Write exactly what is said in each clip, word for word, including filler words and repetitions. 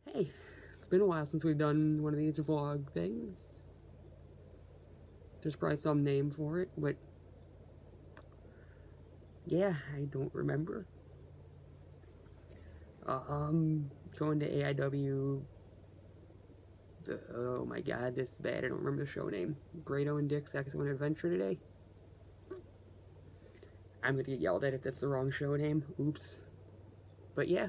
Hey, it's been a while since we've done one of these vlog things. There's probably some name for it, but yeah, I don't remember. Uh, um, going to A I W. The, oh my god, this is bad. I don't remember the show name. Grado and Dick's Excellent Adventure today. I'm gonna get yelled at if that's the wrong show name. Oops. But yeah.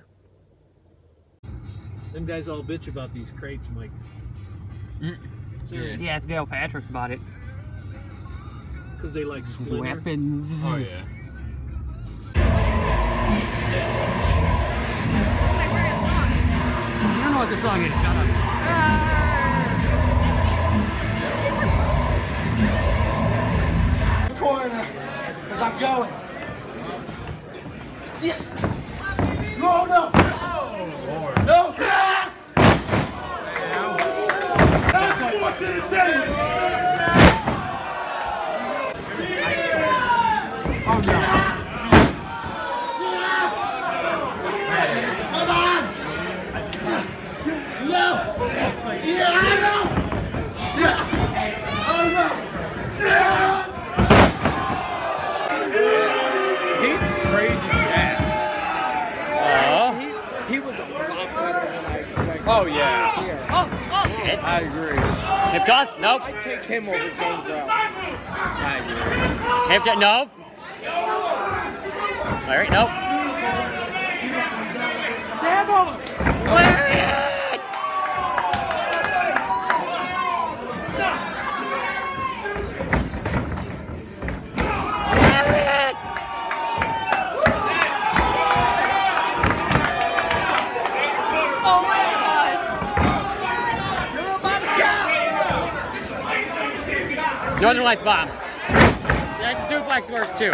Them guys all bitch about these crates, Mike. Mm. Seriously. Yeah, ask Gail Patrick's about it. Because they like Splinter. Weapons. Oh yeah. I don't know what the song is. Shut up. Corner, as I'm going. See it. No, no. Oh, Lord. No. That's sports entertainment. Oh no. Come on. No. Yeah, I know. Yeah. Oh no. Yeah. Crazy Jack. Uh, He, he was a lot better than I expected. Oh yeah. Yeah. oh, oh, shit. I agree. Hip toss? Nope. I'd take him over James Brown. I agree. Hip toss? Nope. Alright, nope. Grab him! Lariat! Lariat! Oh my gosh. Northern Lights bomb. That suplex works too.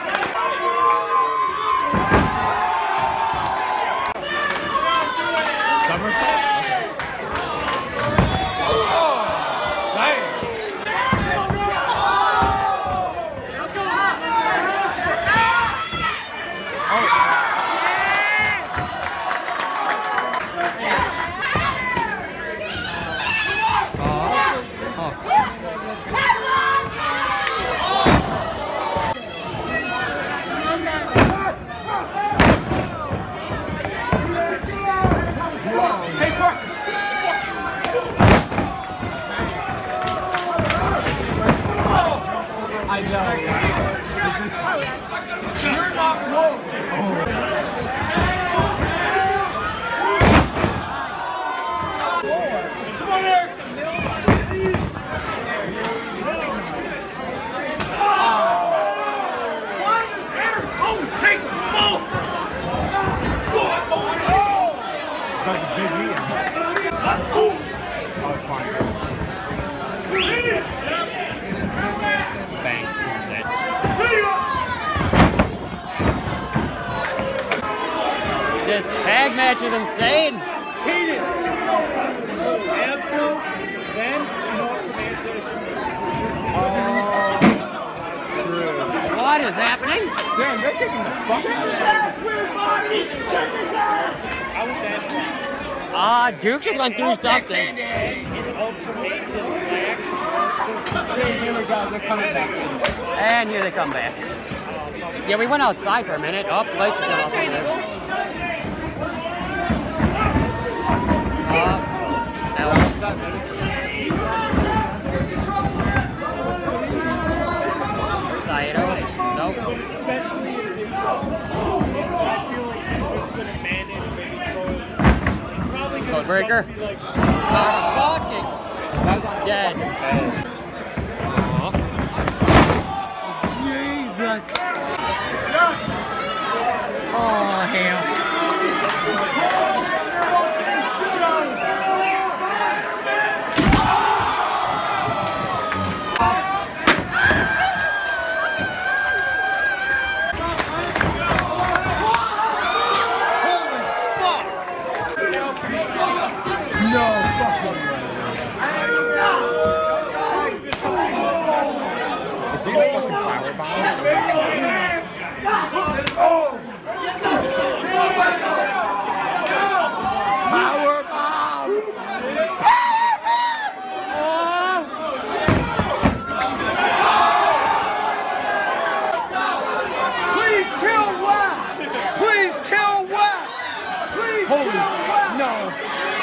I know. You're not wrong. This tag match is insane. Hate it. Absol, then What is happening? Damn, they're kicking the fuck out of that. I would that. Ah, Duke just went through something. His ultimate is black. Here we go, they're coming back in. And here they come back. Yeah, we went outside for a minute. Oh, lights are still off. Uh, Saito. Nope. Especially if it's I feel like he's just going to manage maybe throw. He's probably going to Codebreaker. like. Oh, fucking dead. Jesus. Oh, hell. Is he a fucking power bomb? Power bomb! Holy, no.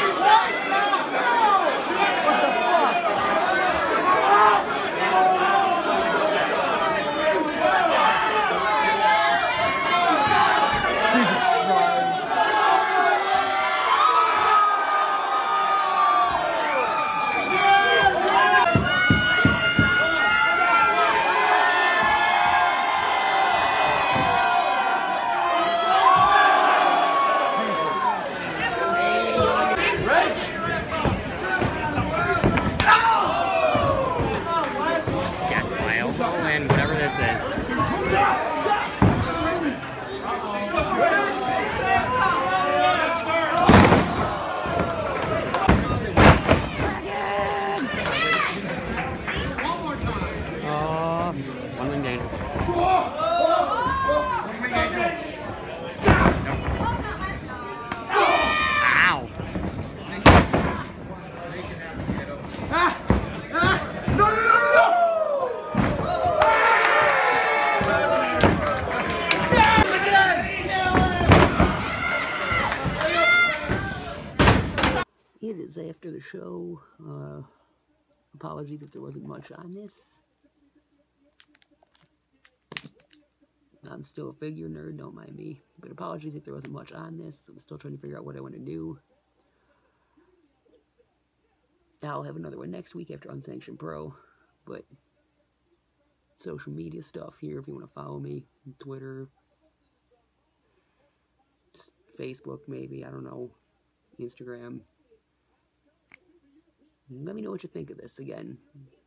What the fuck? Jesus Christ. And whatever this is. Uh, one wing danger. Ow. It is after the show. Uh, apologies if there wasn't much on this. I'm still a figure nerd, don't mind me. But apologies if there wasn't much on this. I'm still trying to figure out what I want to do. I'll have another one next week after Unsanctioned Pro. But social media stuff here if you want to follow me. Twitter. Facebook maybe, I don't know. Instagram. Let me know what you think of this again.